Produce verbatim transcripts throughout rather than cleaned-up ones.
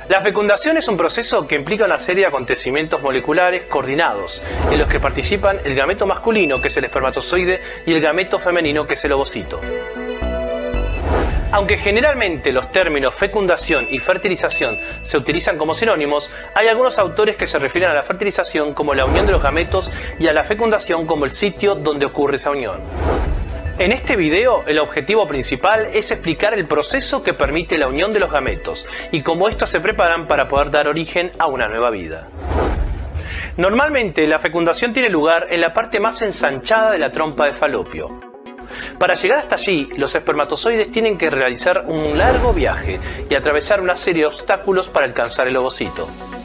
La fecundación es un proceso que implica una serie de acontecimientos moleculares coordinados, en los que participan el gameto masculino, que es el espermatozoide, y el gameto femenino, que es el ovocito. Aunque generalmente los términos fecundación y fertilización se utilizan como sinónimos, hay algunos autores que se refieren a la fertilización como la unión de los gametos y a la fecundación como el sitio donde ocurre esa unión. En este video, el objetivo principal es explicar el proceso que permite la unión de los gametos y cómo estos se preparan para poder dar origen a una nueva vida. Normalmente, la fecundación tiene lugar en la parte más ensanchada de la trompa de falopio. Para llegar hasta allí, los espermatozoides tienen que realizar un largo viaje y atravesar una serie de obstáculos para alcanzar el ovocito.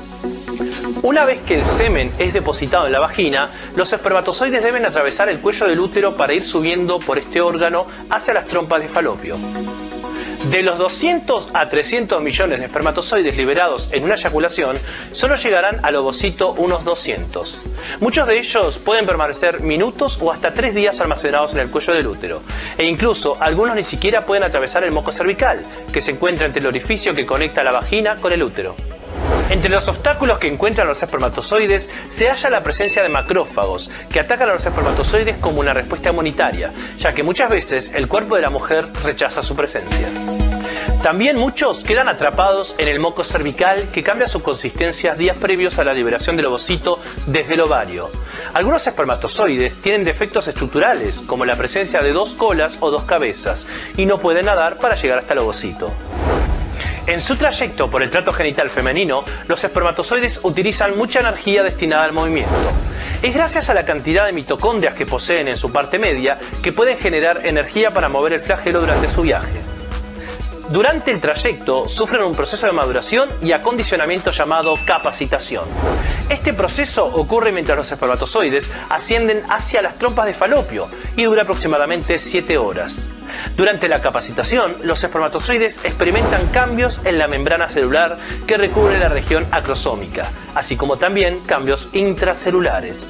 Una vez que el semen es depositado en la vagina, los espermatozoides deben atravesar el cuello del útero para ir subiendo por este órgano hacia las trompas de falopio. De los doscientos a trescientos millones de espermatozoides liberados en una eyaculación, solo llegarán al ovocito unos doscientos. Muchos de ellos pueden permanecer minutos o hasta tres días almacenados en el cuello del útero, e incluso algunos ni siquiera pueden atravesar el moco cervical, que se encuentra entre el orificio que conecta la vagina con el útero. Entre los obstáculos que encuentran los espermatozoides se halla la presencia de macrófagos, que atacan a los espermatozoides como una respuesta inmunitaria, ya que muchas veces el cuerpo de la mujer rechaza su presencia. También muchos quedan atrapados en el moco cervical, que cambia su consistencia días previos a la liberación del ovocito desde el ovario. Algunos espermatozoides tienen defectos estructurales, como la presencia de dos colas o dos cabezas, y no pueden nadar para llegar hasta el ovocito. En su trayecto por el tracto genital femenino, los espermatozoides utilizan mucha energía destinada al movimiento. Es gracias a la cantidad de mitocondrias que poseen en su parte media que pueden generar energía para mover el flagelo durante su viaje. Durante el trayecto sufren un proceso de maduración y acondicionamiento llamado capacitación. Este proceso ocurre mientras los espermatozoides ascienden hacia las trompas de falopio y dura aproximadamente siete horas. Durante la capacitación, los espermatozoides experimentan cambios en la membrana celular que recubre la región acrosómica, así como también cambios intracelulares.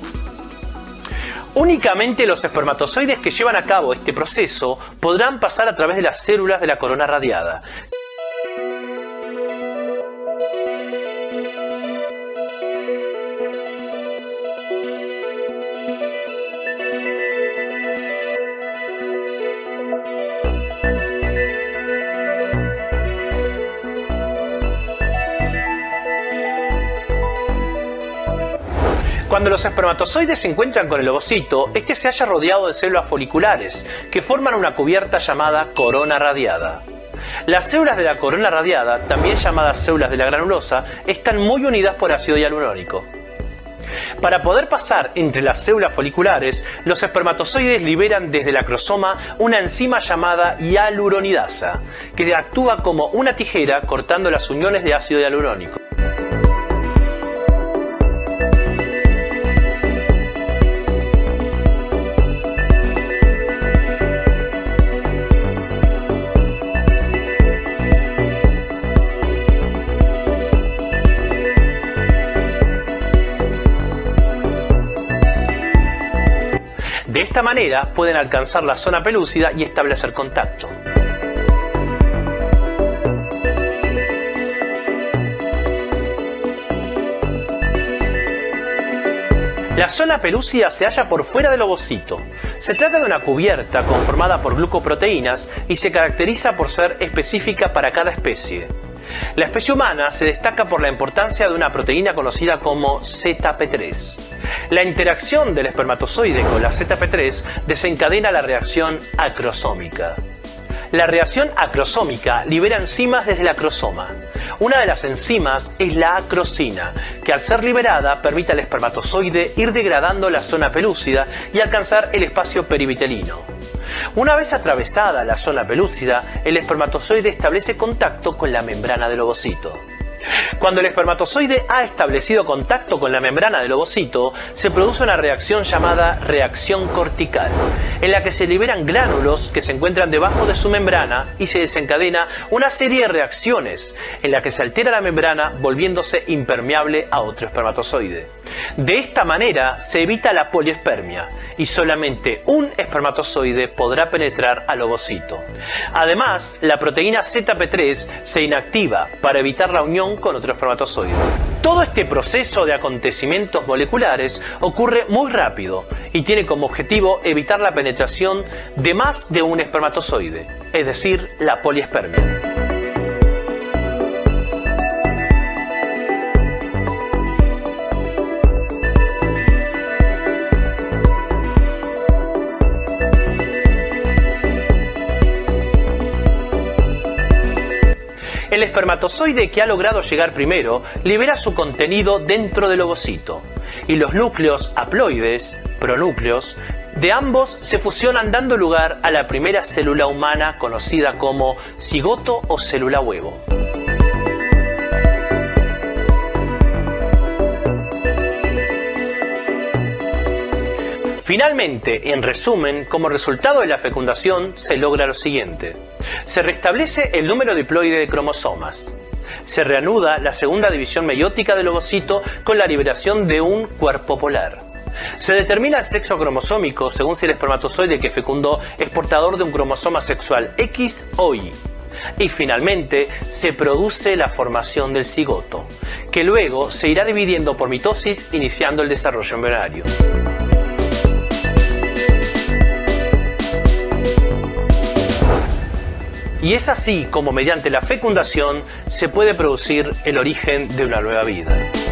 Únicamente los espermatozoides que llevan a cabo este proceso podrán pasar a través de las células de la corona radiada. Cuando los espermatozoides se encuentran con el ovocito, este se halla rodeado de células foliculares, que forman una cubierta llamada corona radiada. Las células de la corona radiada, también llamadas células de la granulosa, están muy unidas por ácido hialurónico. Para poder pasar entre las células foliculares, los espermatozoides liberan desde el acrosoma una enzima llamada hialuronidasa, que actúa como una tijera cortando las uniones de ácido hialurónico. De esta manera pueden alcanzar la zona pelúcida y establecer contacto. La zona pelúcida se halla por fuera del ovocito. Se trata de una cubierta conformada por glucoproteínas y se caracteriza por ser específica para cada especie. La especie humana se destaca por la importancia de una proteína conocida como Z P tres. La interacción del espermatozoide con la Z P tres desencadena la reacción acrosómica. La reacción acrosómica libera enzimas desde el acrosoma. Una de las enzimas es la acrosina, que al ser liberada permite al espermatozoide ir degradando la zona pelúcida y alcanzar el espacio perivitelino. Una vez atravesada la zona pelúcida, el espermatozoide establece contacto con la membrana del ovocito. Cuando el espermatozoide ha establecido contacto con la membrana del ovocito, se produce una reacción llamada reacción cortical, en la que se liberan gránulos que se encuentran debajo de su membrana y se desencadena una serie de reacciones en la que se altera la membrana volviéndose impermeable a otro espermatozoide. De esta manera se evita la poliespermia y solamente un espermatozoide podrá penetrar al ovocito. Además, la proteína Z P tres se inactiva para evitar la unión con otro espermatozoide. Todo este proceso de acontecimientos moleculares ocurre muy rápido y tiene como objetivo evitar la penetración de más de un espermatozoide, es decir, la poliespermia. El espermatozoide que ha logrado llegar primero libera su contenido dentro del ovocito y los núcleos haploides, pronúcleos, de ambos se fusionan dando lugar a la primera célula humana conocida como cigoto o célula huevo. Finalmente, en resumen, como resultado de la fecundación se logra lo siguiente. Se restablece el número diploide de cromosomas. Se reanuda la segunda división meiótica del ovocito con la liberación de un cuerpo polar. Se determina el sexo cromosómico según si el espermatozoide que fecundó es portador de un cromosoma sexual X o Y. Y finalmente se produce la formación del cigoto, que luego se irá dividiendo por mitosis iniciando el desarrollo embrionario. Y es así como mediante la fecundación se puede producir el origen de una nueva vida.